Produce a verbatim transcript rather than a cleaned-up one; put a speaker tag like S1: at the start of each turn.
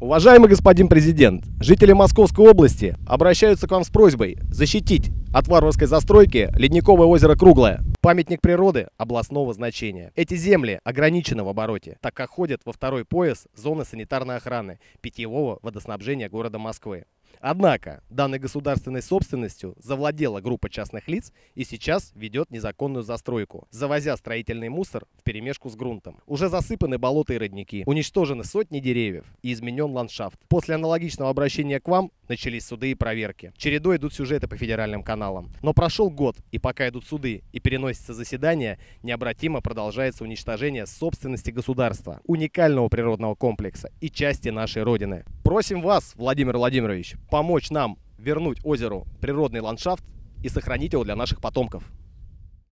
S1: Уважаемый господин президент, жители Московской области обращаются к вам с просьбой защитить от варварской застройки ледниковое озеро Круглое, памятник природы областного значения. Эти земли ограничены в обороте, так как ходят во второй пояс зоны санитарной охраны питьевого водоснабжения города Москвы. Однако данной государственной собственностью завладела группа частных лиц и сейчас ведет незаконную застройку, завозя строительный мусор вперемешку с грунтом. Уже засыпаны болота и родники, уничтожены сотни деревьев и изменен ландшафт. После аналогичного обращения к вам начались суды и проверки. Чередой идут сюжеты по федеральным каналам. Но прошел год, и пока идут суды и переносятся заседания, необратимо продолжается уничтожение собственности государства, уникального природного комплекса и части нашей Родины. Просим вас, Владимир Владимирович, помочь нам вернуть озеру природный ландшафт и сохранить его для наших потомков.